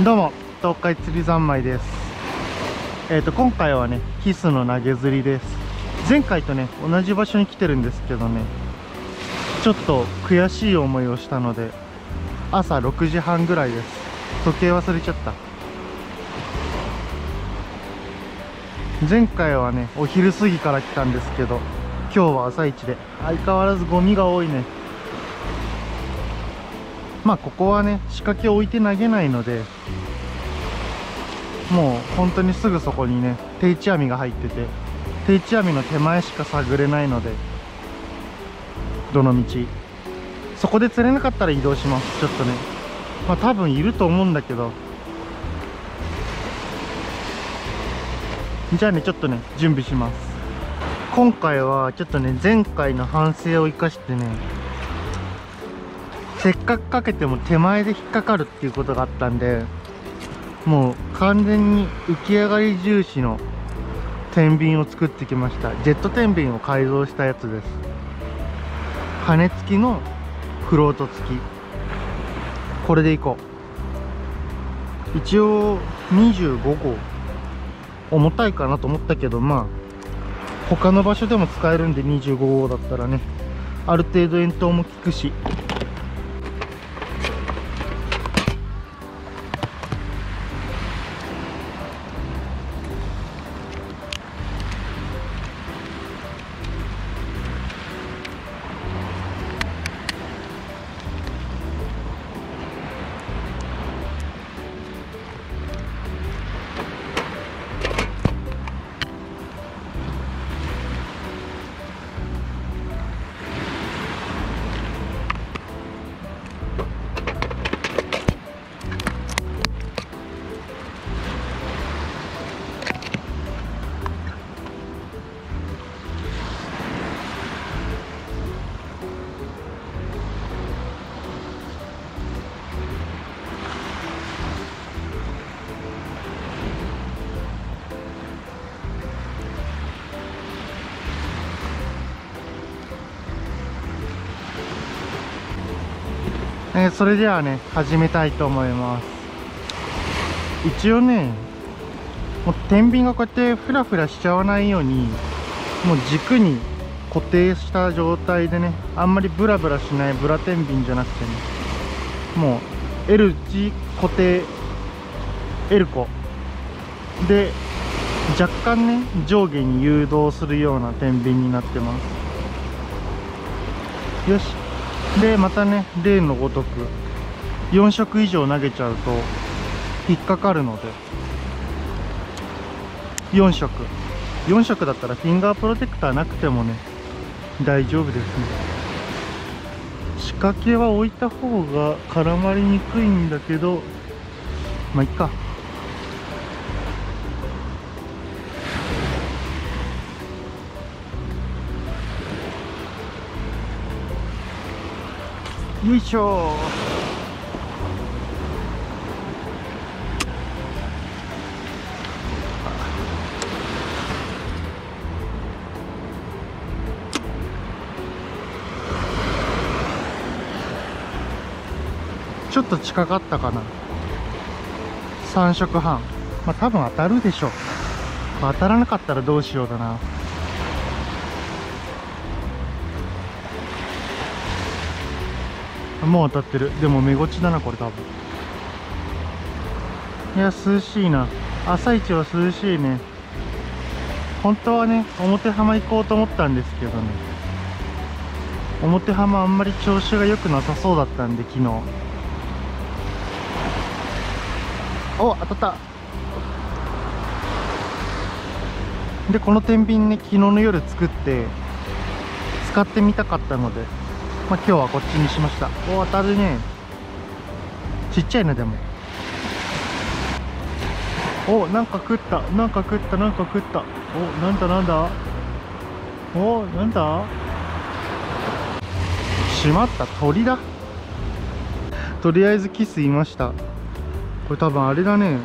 どうも、東海釣り三昧です。今回はね、キスの投げ釣りです。前回とね、同じ場所に来てるんですけどね、ちょっと悔しい思いをしたので、朝6時半ぐらいです。時計忘れちゃった。前回はね、お昼過ぎから来たんですけど、今日は朝一で、相変わらずゴミが多いね。まあここはね、仕掛けを置いて投げないので、もう本当にすぐそこにね、定置網が入ってて、定置網の手前しか探れないので、どの道そこで釣れなかったら移動します。ちょっとね、まあ多分いると思うんだけど、じゃあね、ちょっとね、準備します。今回はちょっとね、前回の反省を生かしてね、せっかくかけても手前で引っかかるっていうことがあったんで、もう完全に浮き上がり重視の天秤を作ってきました。ジェット天秤を改造したやつです。羽付きのフロート付き、これでいこう。一応25号、重たいかなと思ったけど、まあ他の場所でも使えるんで、25号だったらね、ある程度遠投も効くし。それではね、始めたいと思います。一応ね、もう天秤がこうやってフラフラしちゃわないように、もう軸に固定した状態でね、あんまりブラブラしないブラ天秤じゃなくてね、もう L 字固定 L 個で若干ね、上下に誘導するような天秤になってます。よし。でまたね、例のごとく4色以上投げちゃうと引っかかるので、4色だったらフィンガープロテクターなくてもね、大丈夫ですね。仕掛けは置いた方が絡まりにくいんだけど、まあいっか。よいしょ。ちょっと近かったかな。3色半。まあ多分当たるでしょう。当たらなかったらどうしようだな。もう当たってる。でも目ごちだなこれ多分。いや涼しいな。朝一は涼しいね。本当はね、表浜行こうと思ったんですけどね、表浜あんまり調子が良くなさそうだったんで、昨日。お、当たった。でこの天秤ね、昨日の夜作って使ってみたかったので、まあ、今日はこっちにしました。お、当たるね。ちっちゃいね。でもお、なんか食った。お、なんだお、なんだ。しまった、鳥だ。とりあえずキスいました。これ多分あれだね、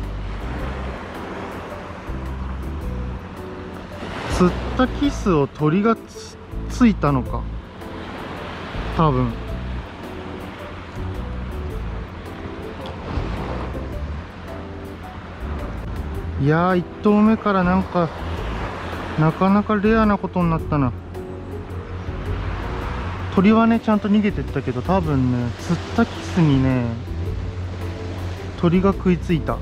釣ったキスを鳥がついたのか多分。 いやー、1投目からなんかなかなかレアなことになったな。鳥はねちゃんと逃げてったけど、多分ね釣ったキスにね鳥が食いついた。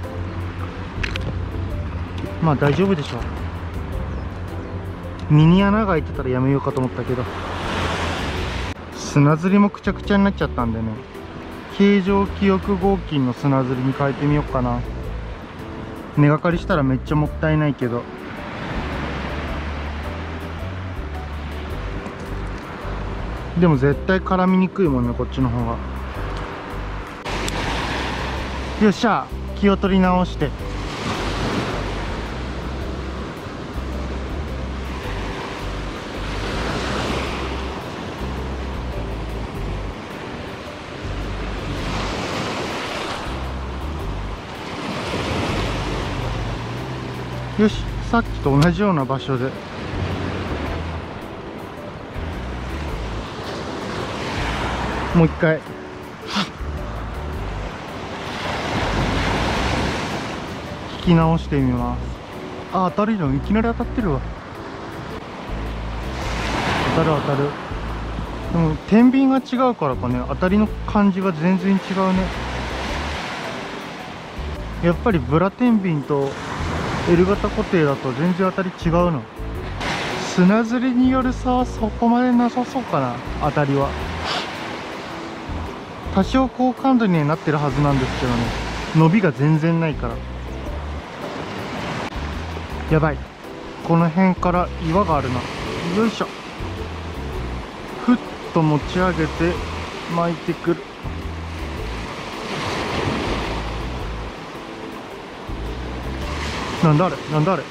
まあ大丈夫でしょう。ミニ穴が開いてたらやめようかと思ったけど、砂釣りもくちゃくちゃになっちゃったんでね、形状記憶合金の砂釣りに変えてみようかな。根がかりしたらめっちゃもったいないけど、でも絶対絡みにくいもんね、こっちの方が。よっしゃ、気を取り直して。よし、さっきと同じような場所でもう一回引き直してみます。あ、当たるじゃん。いきなり当たってるわ。当たる当たる。でも天秤が違うからかね、当たりの感じが全然違うね。やっぱりブラ天秤と L 型固定だと全然当たり違うの。砂ずりによる差はそこまでなさそうかな、当たりは。多少高感度にはなってるはずなんですけどね、伸びが全然ないから。やばい、この辺から岩があるな。よいしょ。ふっと持ち上げて巻いてくる。なんだあれ、なんだあれ。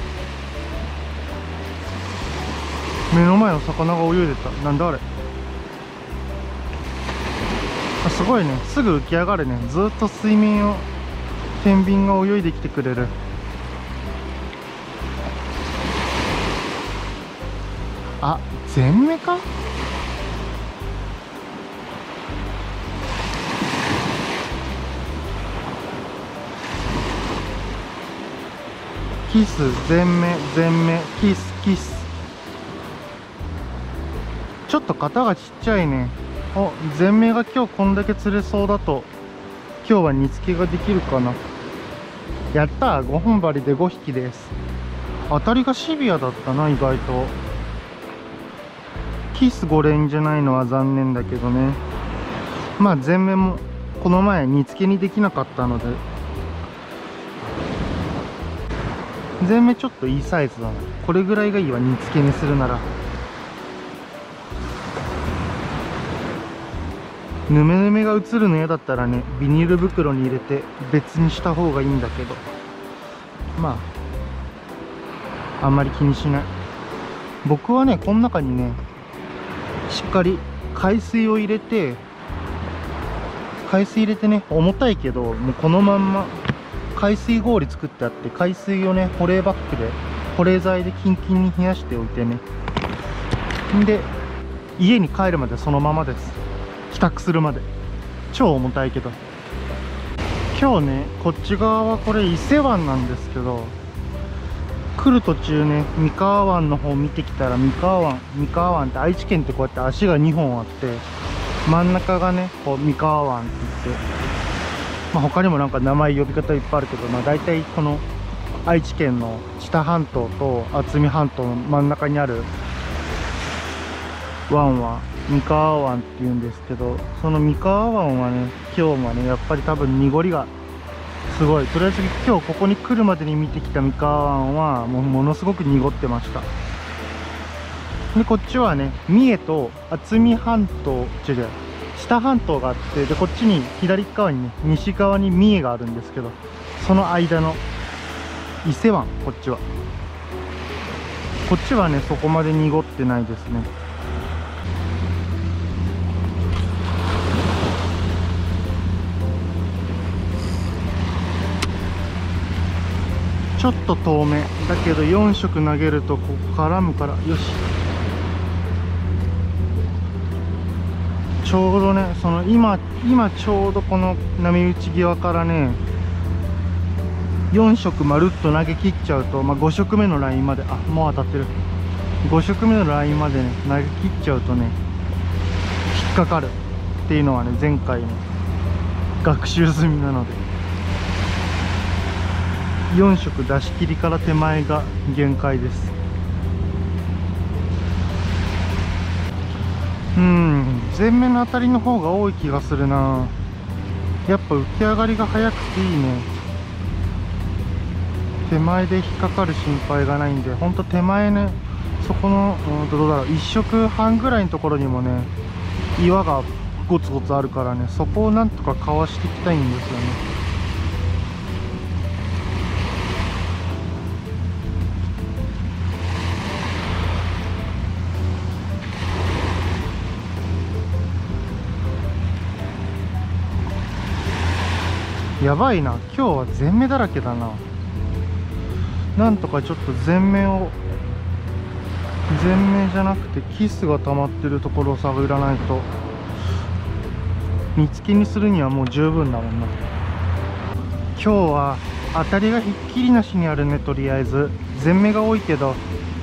目の前の魚が泳いでた。なんだあれ。あ、すごいね、すぐ浮き上がるね。ずっと水面を天秤が泳いできてくれる。あ、全目か。キス、全目、全目、キス、キス。ちょっと型がちっちゃいね。お、全目が今日こんだけ釣れそうだと、今日は煮付けができるかな。やったー、5本針で5匹です。当たりがシビアだったな、意外と。キス5連じゃないのは残念だけどね。まあ全目もこの前煮付けにできなかったので、全目ちょっといいサイズだな。これぐらいがいいわ、煮付けにするなら。ヌメヌメが映るの嫌だったらね、ビニール袋に入れて別にした方がいいんだけど、まああんまり気にしない。僕はね、この中にねしっかり海水を入れて、ね、重たいけどもうこのまんま海水氷作ってあって、海水をね保冷バッグで保冷剤でキンキンに冷やしておいてね、で家に帰るまでそのままです。帰宅するまで。超重たいけど。今日ねこっち側はこれ伊勢湾なんですけど、来る途中ね三河湾の方見てきたら、三河湾って愛知県ってこうやって足が2本あって、真ん中がねこう三河湾って言って、まあ、他にもなんか名前呼び方いっぱいあるけど、まあ、大体この愛知県の知多半島と渥美半島の真ん中にある湾は三河湾っていうんですけど、その三河湾はね今日もねやっぱり多分濁りがすごい。とりあえず今日ここに来るまでに見てきた三河湾はもうものすごく濁ってました。でこっちはね三重と渥美半島、知多半島があって、でこっちに左側にね西側に三重があるんですけど、その間の伊勢湾。こっちはねそこまで濁ってないですね。ちょっと遠めだけど4色投げるとここ絡むから。よし、ちょうどね今ちょうどこの波打ち際からね 4色まるっと投げ切っちゃうと、5色目のラインまで、もう当たってる。5色目のラインまでね投げ切っちゃうとね引っかかるっていうのはね前回ね学習済みなので、4色出し切りから手前が限界です。前面の当たりの方が多い気がするな。やっぱ浮き上がりが速くていいね。手前で引っかかる心配がないんで、ほんと手前ね、そこのどうだろう、1色半ぐらいのところにもね岩がゴツゴツあるからね、そこをなんとかかわしていきたいんですよね。やばいな、今日は全目だらけだな。なんとかちょっと全目じゃなくてキスが溜まってるところを探らないと、見つけにするにはもう十分だもんな。今日は当たりがひっきりなしにあるね。とりあえず全目が多いけど、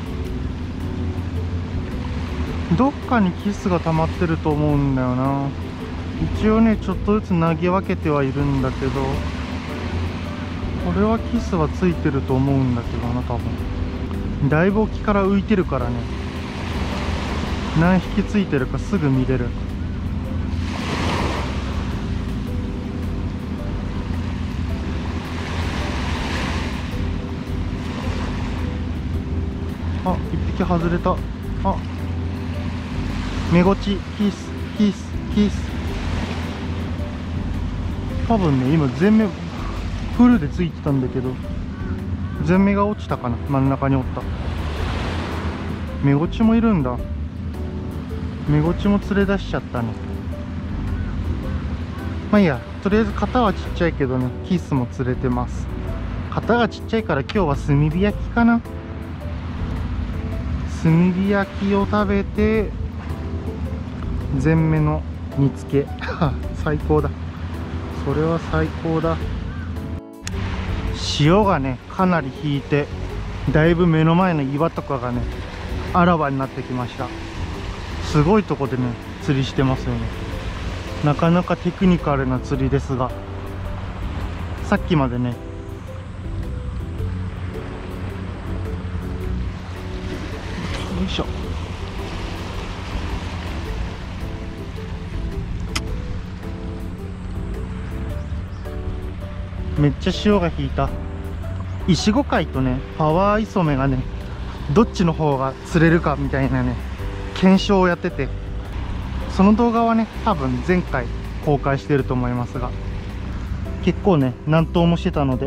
どっかにキスが溜まってると思うんだよな。一応ねちょっとずつ投げ分けてはいるんだけど、これはキスはついてると思うんだけどな。多分だいぶ沖から浮いてるからね、何匹ついてるかすぐ見れる。一匹外れた。目ゴチ、キス。多分ね今全目フルでついてたんだけど、全目が落ちたかな。真ん中におった。目ゴチもいるんだ。目ゴチも連れ出しちゃったね。いいや、とりあえず型はちっちゃいけどねキスも釣れてます。型がちっちゃいから今日は炭火焼きかな。炭火焼きを食べて全目の煮つけ最高だ。それは最高だ。潮がねかなり引いて、だいぶ目の前の岩とかがねあらわになってきました。すごいとこでね釣りしてますよね。なかなかテクニカルな釣りですが、さっきまでねよいしょ、めっちゃ潮が引いた。イシゴ貝とねパワーイソメがねどっちの方が釣れるかみたいなね検証をやってて、その動画はね多分前回公開してると思いますが、結構ね何頭もしてたので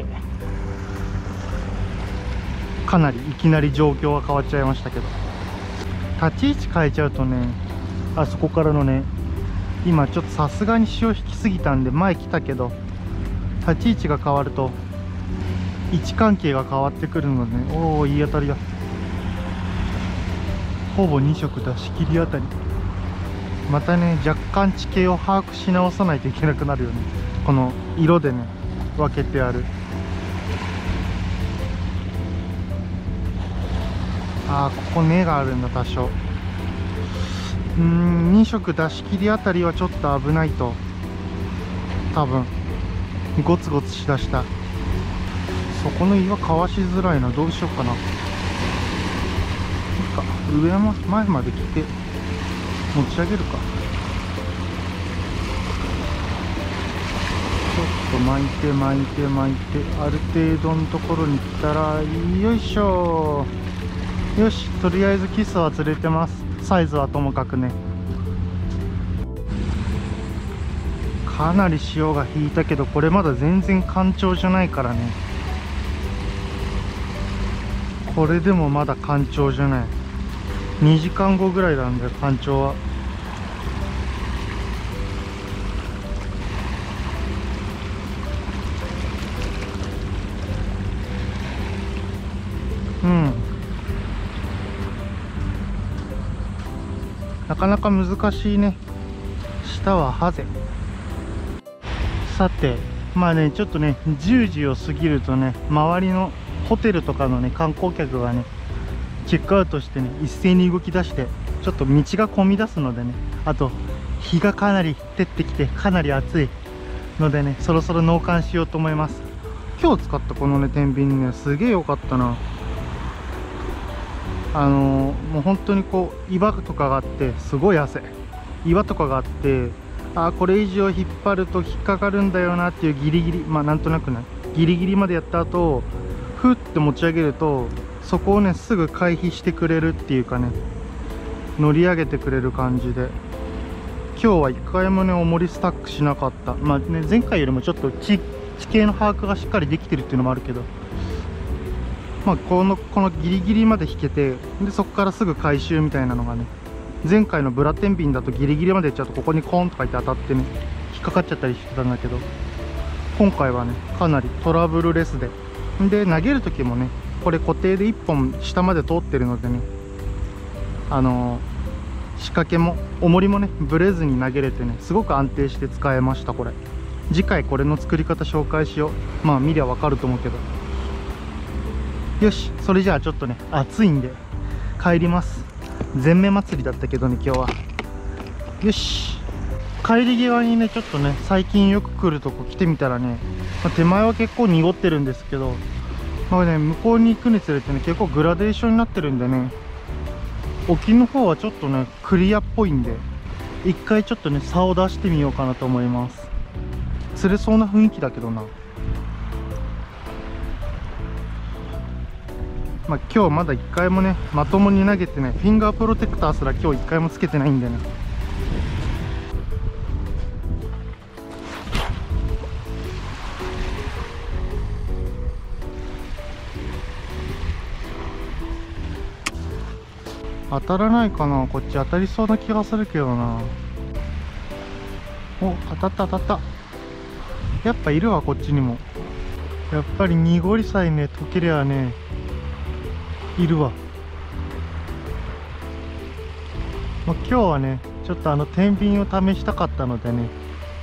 かなりいきなり状況が変わっちゃいましたけど、立ち位置変えちゃうとね、あそこからのね今ちょっとさすがに潮引きすぎたんで前来たけど、立ち位置が変わると位置関係が変わってくるので、ね、おおいい当たりだ。ほぼ2色出し切りあたり。またね若干地形を把握し直さないといけなくなるよね。この色でね分けてある。ここ根があるんだ多少。2色出し切りあたりはちょっと危ないと、多分ゴツゴツしだした。そこの岩かわしづらいな。どうしようかな。いいか、前まで来て持ち上げるか。ちょっと巻いてある程度のところに来たら、よいしょ。よし、とりあえずキスは釣れてます。サイズはともかくね。かなり潮が引いたけど、これまだ全然干潮じゃないからね。これでもまだ干潮じゃない。2時間後ぐらいなんだよ干潮は。なかなか難しいね。下はハゼ。さてまあね、ちょっとね10時を過ぎるとね、周りのホテルとかのね観光客がねチェックアウトしてね、一斉に動き出して、ちょっと道が混み出すのでね、あと日がかなり照ってきてかなり暑いのでね、そろそろ納棺しようと思います。今日使ったこのね天秤ね、すげえ良かったな。もう本当にこう岩とかがあって、すごい汗、岩とかがあって、これ以上引っ張ると引っかかるんだよなっていうギリギリ、まあなんとなくねギリギリまでやった後、ふって持ち上げると、そこをねすぐ回避してくれるっていうかね、乗り上げてくれる感じで、今日は一回もね重りスタックしなかった。まあね、前回よりもちょっと地形の把握がしっかりできてるっていうのもあるけど、まあこのギリギリまで引けて、でそこからすぐ回収みたいなのがね、前回のブラ天秤だとギリギリまでいっちゃうとここにコーンとかいって当たってね引っかかっちゃったりしてたんだけど、今回はねかなりトラブルレスで、で投げる時もねこれ固定で1本下まで通ってるのでね、仕掛けも重りもねブレずに投げれてね、すごく安定して使えました。これ次回これの作り方紹介しよう。まあ見りゃわかると思うけど。よし、それじゃあちょっとね暑いんで帰ります。全面祭りだったけどね今日は。よし、帰り際にねちょっとね最近よく来るとこ来てみたらね、手前は結構濁ってるんですけど、まあね向こうに行くにつれてね結構グラデーションになってるんでね、沖の方はちょっとねクリアっぽいんで、一回ちょっとね差を出してみようかなと思います。釣れそうな雰囲気だけどな。まあ今日まだ一回もねまともに投げてね、フィンガープロテクターすら今日一回もつけてないんでね。当たらないかな。こっち当たりそうな気がするけどな。お、当たった当たった。やっぱいるわこっちにも。やっぱり濁りさえね溶けりゃねいるわ。まあ、今日はねちょっと天秤を試したかったのでね、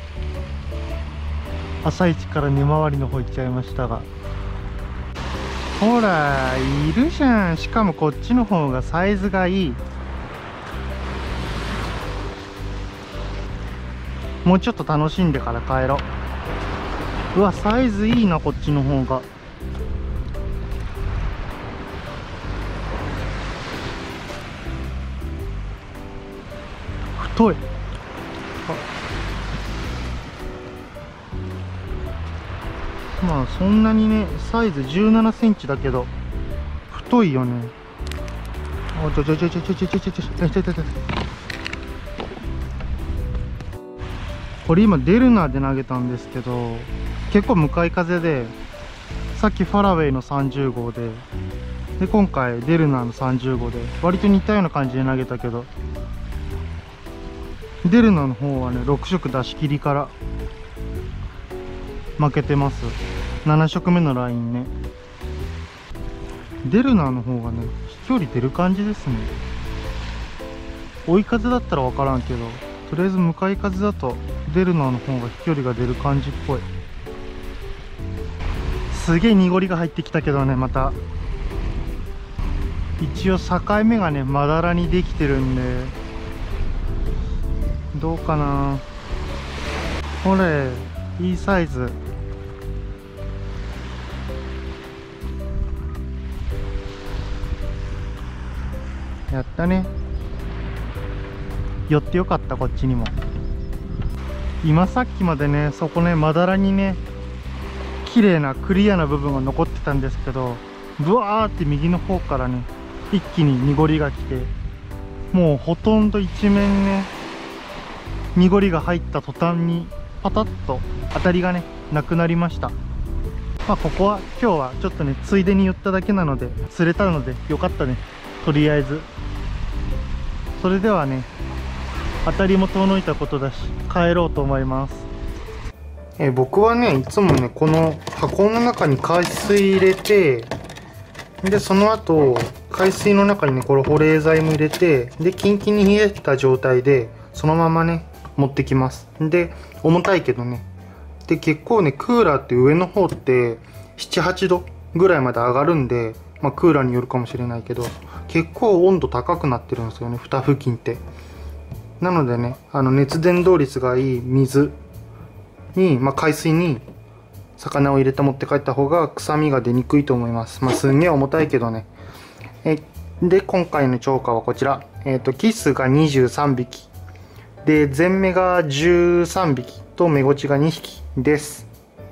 朝一から根回りの方行っちゃいましたが、ほらいるじゃん。しかもこっちの方がサイズがいい。もうちょっと楽しんでから帰ろう。うわサイズいいなこっちの方が。太い。まあそんなにねサイズ17センチだけど太いよね。おちょちょちょちょちょちょちょちょちょちょちょちょ。これ今デルナーで投げたんですけど、結構向かい風で、さっきファラウェイの30号で今回デルナーの30号で割と似たような感じで投げたけど、デルナーの方はね6色出し切りから負けてます。7色目のラインね。デルナーの方がね飛距離出る感じですね。追い風だったら分からんけど、とりあえず向かい風だとデルナーの方が飛距離が出る感じっぽい。すげえ濁りが入ってきたけどね、また一応境目がねまだらにできてるんでどうかな。これいいサイズ。やったね。寄ってよかった。こっちにも今さっきまでねそこねまだらにね綺麗なクリアな部分が残ってたんですけど、ブワーって右の方からね一気に濁りが来て、もうほとんど一面ね濁りが入った途端にパタッと当たりがねなくなりました。まあここは今日はちょっとねついでに寄っただけなので釣れたのでよかったね、とりあえず。それではね当たりも遠のいたことだし帰ろうと思います。僕はねいつもねこの箱の中に海水入れて、でその後海水の中にねこれ保冷剤も入れて、でキンキンに冷えた状態でそのままね持ってきます。で重たいけどねで、結構ね、クーラーって上の方って7、8度ぐらいまで上がるんで、まあクーラーによるかもしれないけど、結構温度高くなってるんですよね、蓋付近って。なのでね、熱伝導率がいい水に、まあ海水に魚を入れて持って帰った方が臭みが出にくいと思います。まあすんげえ重たいけどね。で、今回の釣果はこちら。キスが23匹。で、全目が13匹と目ゴチが2匹です。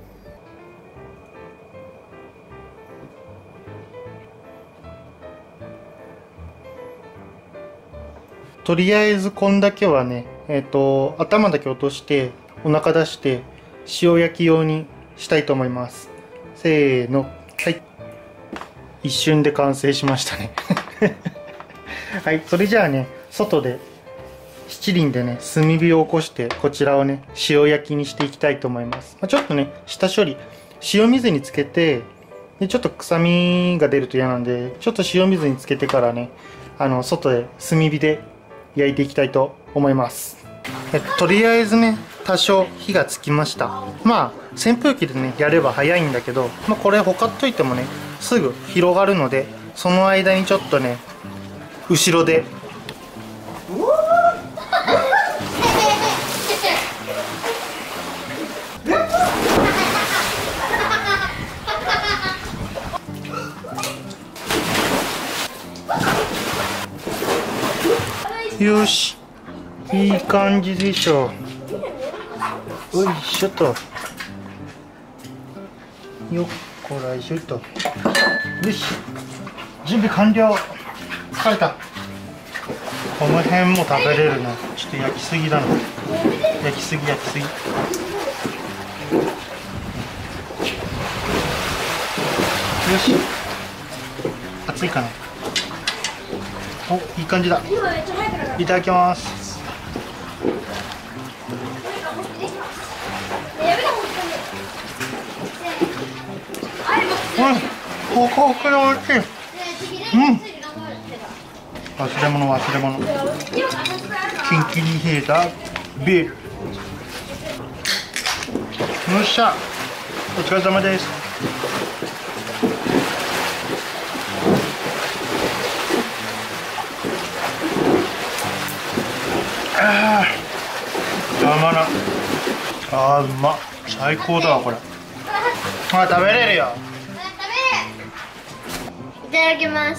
とりあえずこんだけはね、頭だけ落として、お腹出して、塩焼き用にしたいと思います。せーの。はい。一瞬で完成しましたね。はい、それじゃあね、外で七輪でね、炭火を起こしてこちらをね、塩焼きにしていきたいと思います。ちょっとね、下処理、塩水につけて、でちょっと臭みが出ると嫌なんで、ちょっと塩水につけてからね、外で炭火で焼いていきたいと思います。とりあえずね、多少火がつきました。まあ扇風機でねやれば早いんだけど、まあ、これほかっといてもねすぐ広がるので、その間にちょっとね後ろでよし、いい感じでしょう。よいしょと。よっこらしょと。よし、準備完了。疲れた。この辺も食べれるな。ちょっと焼きすぎだな。焼きすぎ。よし、熱いかな。お、いい感じだ。いただきます。ホクホクでおいしい。忘れ物。キンキンに冷えたビール。よっしゃ、お疲れ様です。たまらん。うまっ。最高だわこれ。食べれるよ。 いただきます。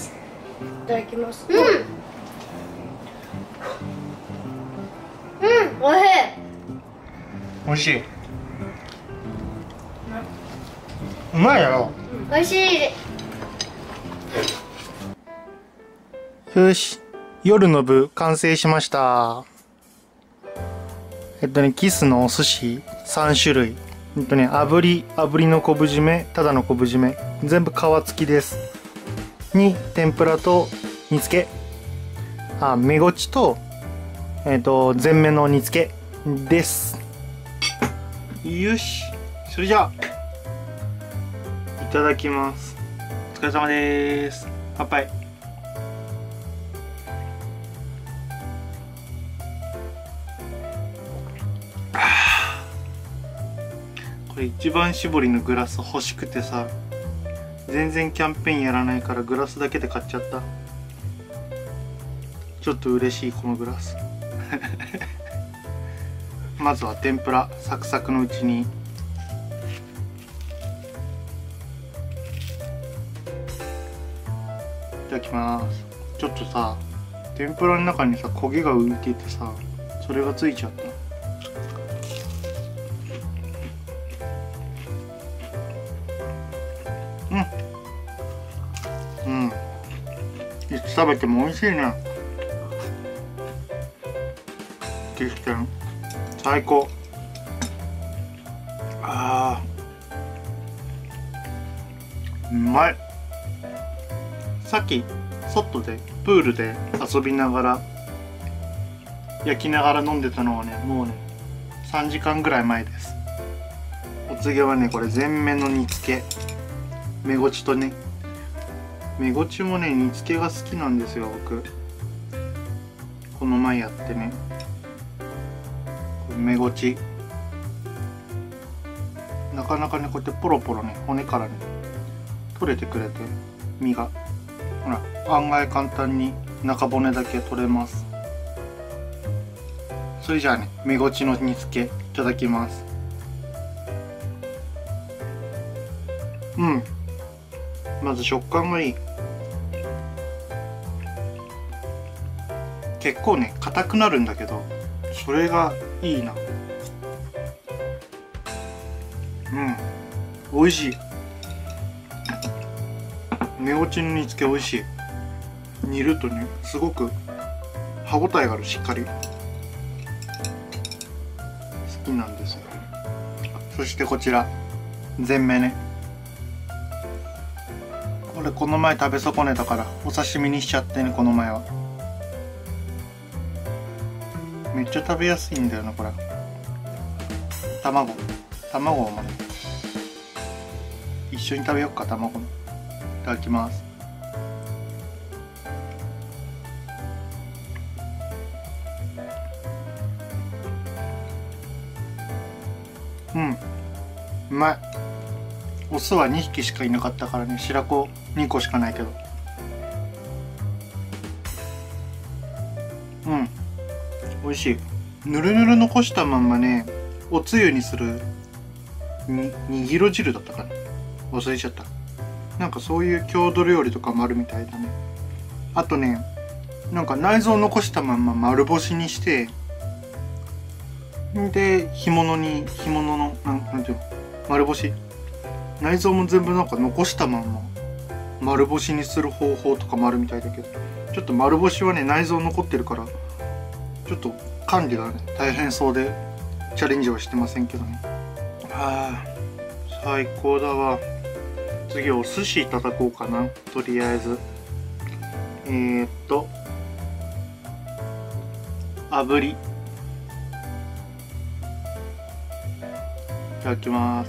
おいしい。うまいやろ。 おいしい。 よし、夜の部完成しました。キスのお寿司3種類。炙りの昆布締め、ただの昆布締め、全部皮付きです。に、天ぷらと煮付け。目ごちと、全面の煮付けです。よし、それじゃあ、いただきます。お疲れ様です。乾杯。これ一番搾りのグラス欲しくてさ、全然キャンペーンやらないからグラスだけで買っちゃった。ちょっと嬉しいこのグラス。まずは天ぷらサクサクのうちに。いただきます。ちょっとさ、天ぷらの中にさ焦げが浮いててさ、それがついちゃった。いつ食べても美味しいね。激戦最高。うまい。さっき外でプールで遊びながら焼きながら飲んでたのはね、もうね3時間ぐらい前です。お次はね、これ全面の煮付け、目ごちとね、目ごちもね煮付けが好きなんですよ僕。この前やってね、これ目ごちなかなかねこうやってポロポロね骨からね取れてくれて、身がほら案外簡単に中骨だけ取れます。それじゃあね、メゴチの煮付けいただきます。まず食感がいい。結構ね硬くなるんだけど、それがいいな。美味しい。メゴチの煮付け美味しい。煮るとねすごく歯ごたえがある。しっかり好きなんですよ。そしてこちらゼンメね、これこの前食べ損ねたからお刺身にしちゃってね。この前はめっちゃ食べやすいんだよなこれ。卵をもね一緒に食べよっか。卵もいただきます。うまい。オスは2匹しかいなかったからね、白子2個しかないけど、美味しい。ぬるぬる残したまんまね、おつゆにするにぎろ汁だったかな、忘れちゃった。なんかそういう郷土料理とかもあるみたいだね。あとね、なんか内臓残したまんま丸干しにして、で干物のなんていうの、丸干し、内臓も全部なんか残したまんま丸干しにする方法とかもあるみたいだけど、ちょっと丸干しはね内臓残ってるからちょっと管理がね大変そうでチャレンジはしてませんけどね。最高だわ。次お寿司いただこうかな。とりあえず炙りいただきます。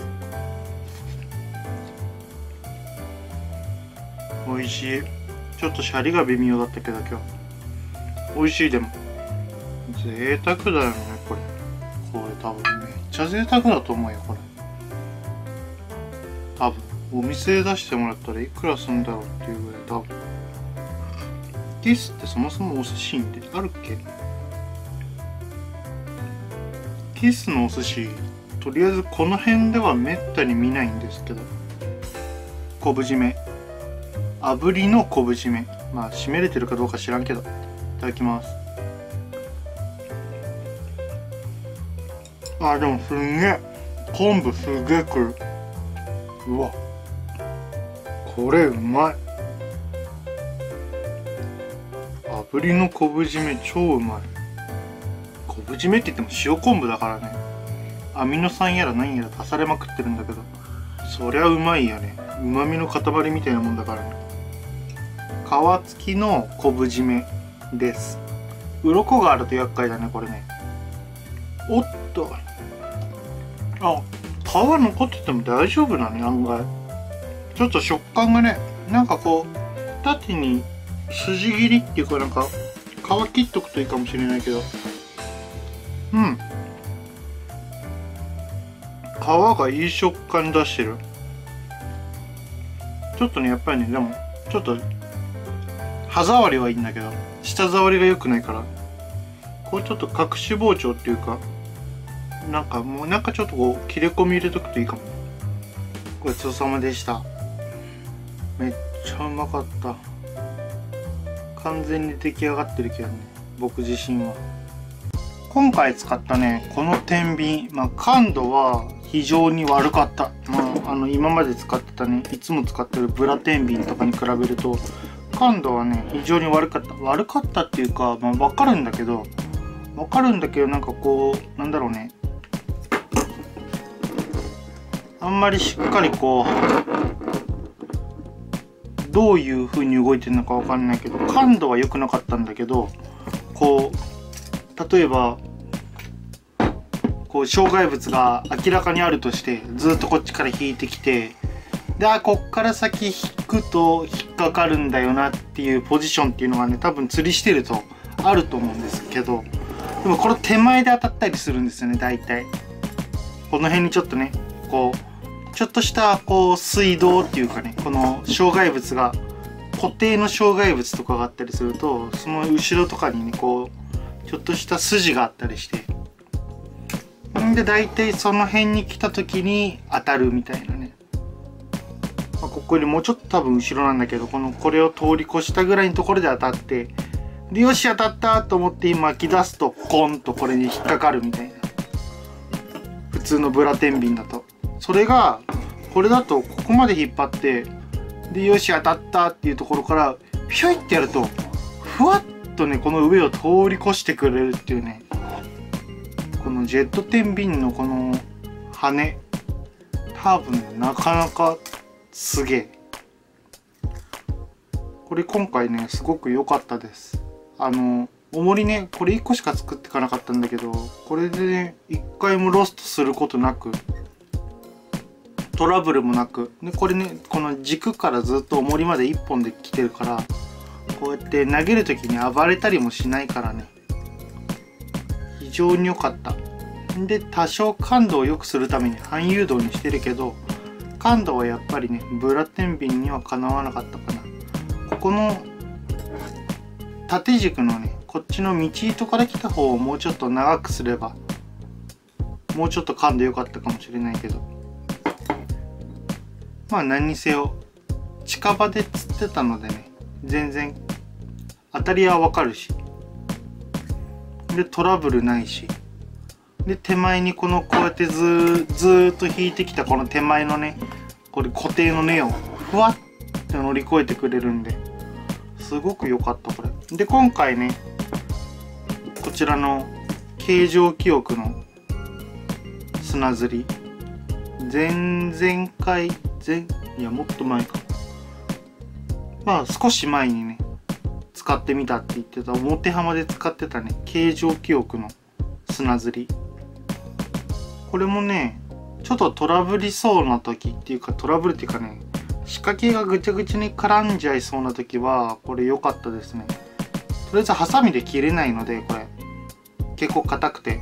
美味しい。ちょっとシャリが微妙だったけど今日美味しい。でも贅沢だよねこれ。これ多分めっちゃ贅沢だと思うよこれ。多分お店で出してもらったらいくらすんだろうっていうぐらい。多分キスってそもそもお寿司ってあるっけ？キスのお寿司とりあえずこの辺ではめったに見ないんですけど、昆布締め、炙りの昆布締め、まあ締めれてるかどうか知らんけどいただきます。でもすんげえ昆布すげえくる。うわこれうまい。炙りの昆布締め超うまい。昆布締めって言っても塩昆布だからね、アミノ酸やら何やら足されまくってるんだけど、そりゃうまいよね。うまみの塊みたいなもんだからね。皮付きの昆布締めです。鱗があると厄介だねこれね。おっと、皮残ってても大丈夫だね案外。ちょっと食感がね、なんかこう縦に筋切りっていうか、なんか皮切っとくといいかもしれないけど、皮がいい食感出してる。ちょっとねやっぱりね、でもちょっと歯触りはいいんだけど舌触りが良くないから、これちょっと隠し包丁っていうか、なんかもうなんかちょっとこう切れ込み入れとくといいかも。ごちそうさまでした。めっちゃうまかった。完全に出来上がってるけどね、僕自身は。今回使ったねこの天秤、感度は非常に悪かった。今まで使ってたね、いつも使ってるブラ天秤とかに比べると感度はね非常に悪かったっていうか、分かるんだけどなんかこうなんだろうね、あんまりしっかりこうどういう風に動いてるのかわかんないけど、感度は良くなかったんだけど、こう例えばこう障害物が明らかにあるとしてずっとこっちから引いてきて、でこっから先引くと引っかかるんだよなっていうポジションっていうのがね多分釣りしてるとあると思うんですけど、でもこれ手前で当たったりするんですよね。大体この辺にちょっとねこうちょっとしたこう水道っていうかね、この障害物が固定の障害物とかがあったりすると、その後ろとかにねこうちょっとした筋があったりして、んで大体その辺に来た時に当たるみたいなね。ここよりもうちょっと多分後ろなんだけど、これを通り越したぐらいのところで当たって、でよし当たったと思って巻き出すとコンとこれに引っかかるみたいな。普通のブラ天秤だと。それがこれだとここまで引っ張って、でよし当たったっていうところからピョイってやるとふわっとねこの上を通り越してくれるっていうね。このジェット天秤のこの羽、多分なかなかすげえ。これ今回ねすごく良かったです。重りねこれ1個しか作っていかなかったんだけど、これでね1回もロストすることなく、トラブルもなく、でこれねこの軸からずっと重りまで1本で来てるから、こうやって投げる時に暴れたりもしないからね、非常に良かった。で多少感度を良くするために半誘導にしてるけど、感度はやっぱりねブラ天秤にはかなわなかったかな。ここの縦軸のねこっちの道糸から来た方をもうちょっと長くすれば、もうちょっと感度良かったかもしれないけど、まあ何にせよ近場で釣ってたのでね、全然当たりはわかるし、でトラブルないし、で手前にこうやってずーっと引いてきたこの手前のねこれ固定の根をふわっと乗り越えてくれるんで、すごく良かったこれ。で今回ねこちらの形状記憶の砂釣り、前々回いやもっと前か、まあ少し前にね使ってみたって言ってた、表浜で使ってたね形状記憶の砂釣り、これもねちょっとトラブりそうな時っていうか、トラブルっていうかね仕掛けがぐちゃぐちゃに絡んじゃいそうな時はこれ良かったですね。とりあえずハサミで切れないので、これ結構硬くて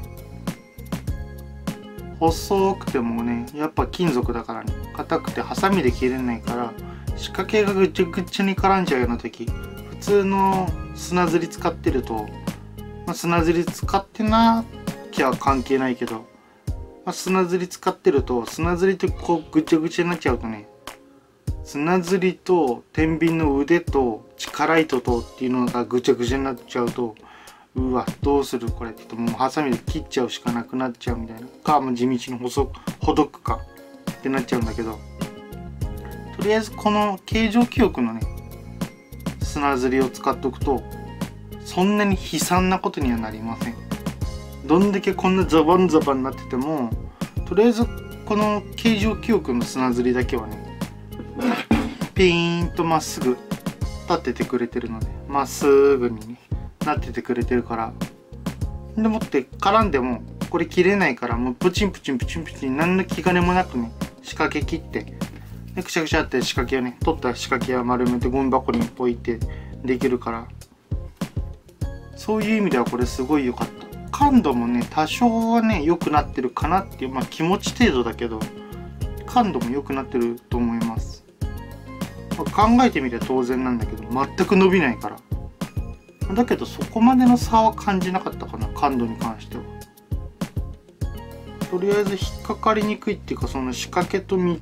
細くてもねやっぱ金属だからね硬くてハサミで切れないから、仕掛けがぐちゃぐちゃに絡んじゃうような時、普通の砂釣り使ってると、砂釣り使ってなきゃ関係ないけど、砂釣り使ってると砂釣りってこうぐちゃぐちゃになっちゃうとね、砂釣りと天秤の腕と力糸とっていうのがぐちゃぐちゃになっちゃうと、うわどうするこれって言ってもうハサミで切っちゃうしかなくなっちゃうみたいなか、もう地道にほどくかってなっちゃうんだけど、とりあえずこの形状記憶のね砂釣りを使っておくとそんなに悲惨なことにはなりません。どんだけこんなザバンザバンになってても、とりあえずこの形状記憶の砂釣りだけはねピーンとまっすぐ立ててくれてるので、まっすぐに、ね、なっててくれてるから、でもって絡んでもこれ切れないから、もうプチンプチンプチンプチン何の気兼ねもなくね仕掛け切って、でくしゃくしゃって仕掛けをね取った仕掛けは丸めてゴミ箱にポイってできるから、そういう意味ではこれすごい良かった。感度もね多少はね良くなってるかなっていう、まあ気持ち程度だけど感度も良くなってると思います。考えてみれば当然なんだけど全く伸びないから、だけどそこまでの差は感じなかったかな、感度に関しては。とりあえず引っかかりにくいっていうか、その仕掛けと道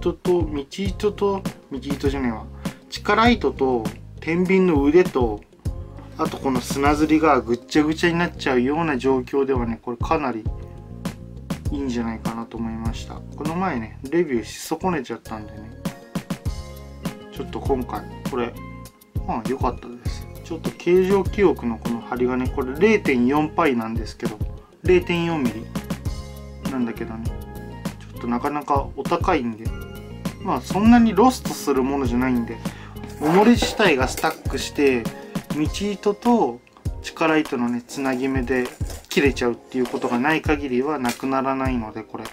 糸じゃねえわ、力糸と天秤の腕と、あとこの砂釣りがぐっちゃぐちゃになっちゃうような状況ではね、これかなりいいんじゃないかなと思いました。この前ねレビューし損ねちゃったんでね、ちょっと今回これまあ良かったです。ちょっと形状記憶のこの針金、これ 0.4 パイなんですけど 0.4 ミリなんだけどね、ちょっとなかなかお高いんで、まあそんなにロストするものじゃないんで、重り自体がスタックして道糸と力糸のねつなぎ目で切れちゃうっていうことがない限りはなくならないので、これ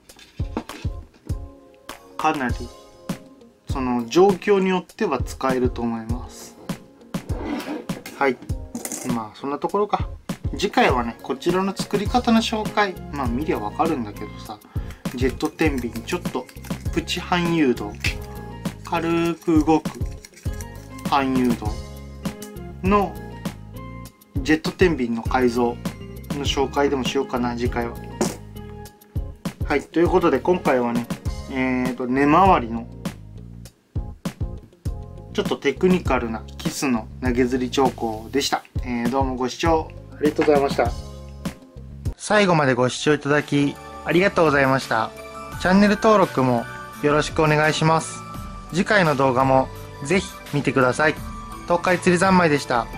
かなりその状況によっては使えると思います。はい、まあそんなところか。次回はねこちらの作り方の紹介、まあ見りゃわかるんだけどさ、ジェット天秤ちょっとプチ半誘導、軽く動く半誘導のジェット天秤の改造の紹介でもしようかな、次回は。はい、ということで今回はね、根回りのちょっとテクニカルなキスの投げ釣り調光でした。どうもご視聴ありがとうございました。最後までご視聴いただきありがとうございました。チャンネル登録もよろしくお願いします。次回の動画もぜひ見てください。東海釣り三昧でした。